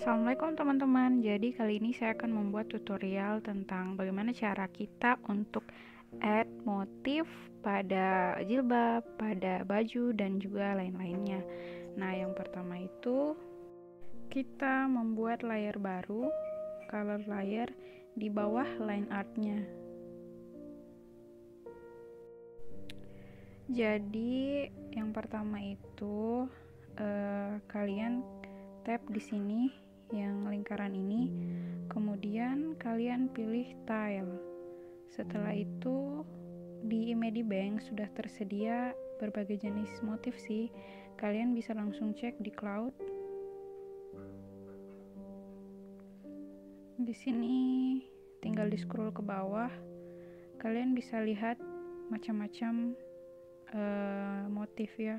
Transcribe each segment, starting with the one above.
Assalamualaikum teman-teman. Jadi kali ini saya akan membuat tutorial tentang bagaimana cara kita untuk add motif pada jilbab, pada baju dan juga lain-lainnya. Nah, yang pertama itu kita membuat layer baru, color layer di bawah line artnya. Jadi yang pertama itu kalian tap di sini yang lingkaran ini, kemudian kalian pilih tile. Setelah itu di Medibank sudah tersedia berbagai jenis motif sih, kalian bisa langsung cek di cloud. Di sini tinggal di scroll ke bawah, kalian bisa lihat macam-macam motif ya.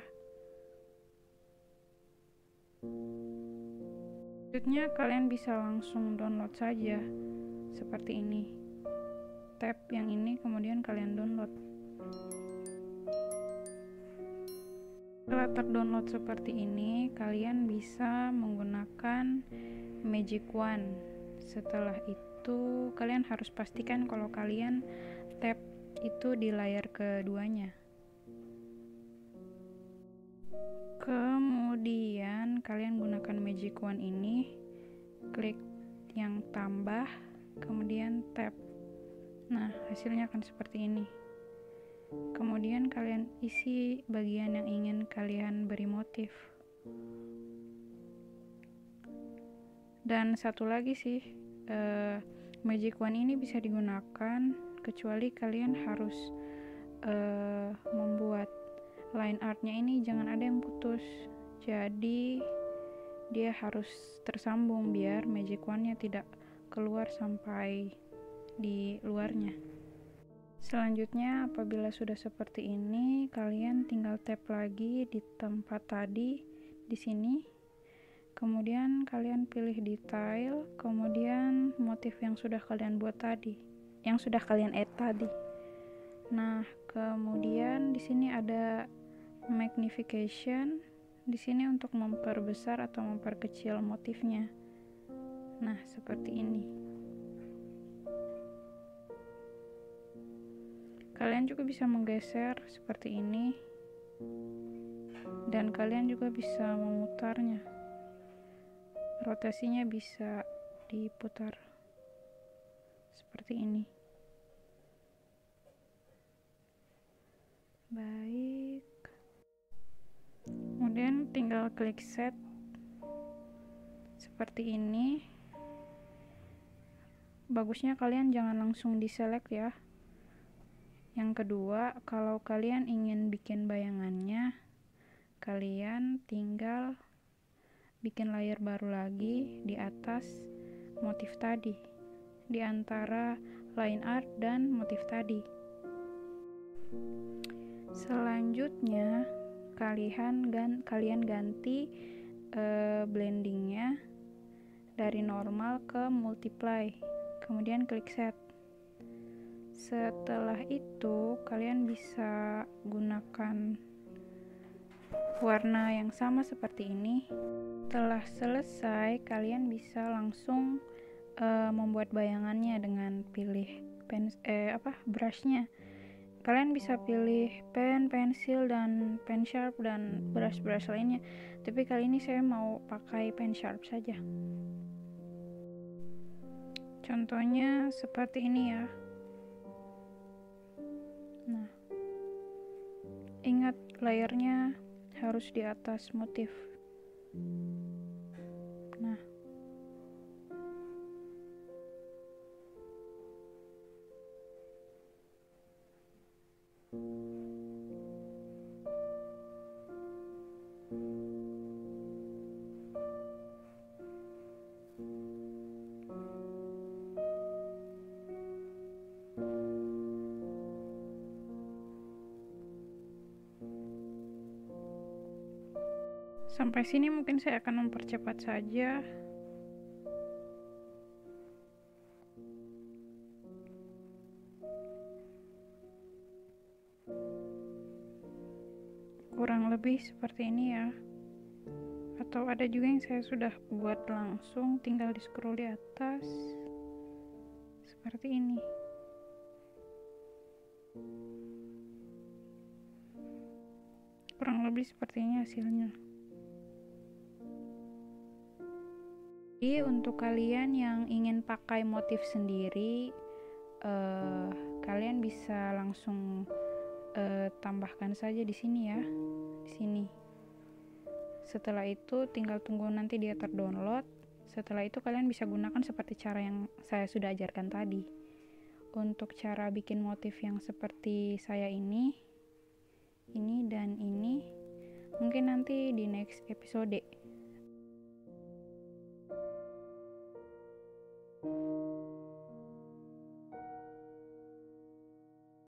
Selanjutnya kalian bisa langsung download saja seperti ini. Tap yang ini kemudian kalian download. Setelah terdownload seperti ini, kalian bisa menggunakan Magic Wand. Setelah itu kalian harus pastikan kalau kalian tap itu di layar keduanya. Kemudian kalian gunakan Magic Wand ini, klik yang tambah, kemudian tap. Nah, hasilnya akan seperti ini. Kemudian kalian isi bagian yang ingin kalian beri motif. Dan satu lagi sih, Magic Wand ini bisa digunakan kecuali kalian harus membuat line artnya ini jangan ada yang putus, jadi dia harus tersambung biar Magic Wand-nya tidak keluar sampai di luarnya. Selanjutnya apabila sudah seperti ini, kalian tinggal tap lagi di tempat tadi di sini, kemudian kalian pilih detail, kemudian motif yang sudah kalian buat tadi, yang sudah kalian add tadi. Nah, kemudian di sini ada magnification, di sini untuk memperbesar atau memperkecil motifnya. Nah, seperti ini. Kalian juga bisa menggeser seperti ini, dan kalian juga bisa memutarnya. Rotasinya bisa diputar seperti ini. Baik, kemudian tinggal klik set seperti ini. Bagusnya kalian jangan langsung diselect ya. Yang kedua, kalau kalian ingin bikin bayangannya, kalian tinggal bikin layer baru lagi di atas motif tadi, di antara line art dan motif tadi. Selanjutnya kalian ganti blendingnya dari normal ke multiply, kemudian klik set. Setelah itu kalian bisa gunakan warna yang sama seperti ini. Setelah selesai, kalian bisa langsung membuat bayangannya dengan pilih brushnya. Kalian bisa pilih pen, pensil, dan pen sharp, dan brush-brush lainnya. Tapi kali ini saya mau pakai pen sharp saja. Contohnya seperti ini ya. Nah, ingat layernya harus di atas motif. Nah, sampai sini mungkin saya akan mempercepat saja. Kurang lebih seperti ini ya. atau ada juga yang saya sudah buat langsung, tinggal di scroll di atas seperti ini. Kurang lebih seperti ini hasilnya. Jadi untuk kalian yang ingin pakai motif sendiri, kalian bisa langsung tambahkan saja di sini ya, di sini. Setelah itu tinggal tunggu nanti dia terdownload. Setelah itu kalian bisa gunakan seperti cara yang saya sudah ajarkan tadi. Untuk cara bikin motif yang seperti saya ini dan ini, mungkin nanti di next episode.